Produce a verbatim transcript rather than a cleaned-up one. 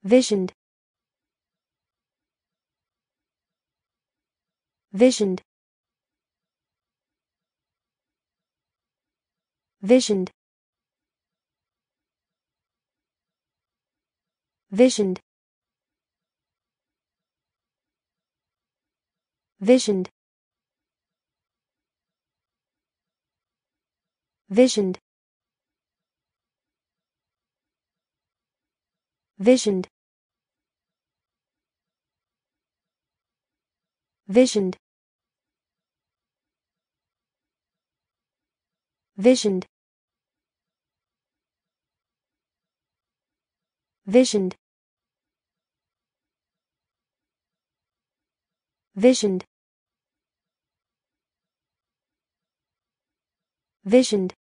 visioned, visioned, visioned, visioned, visioned, visioned, visioned, visioned, visioned, visioned, visioned, visioned,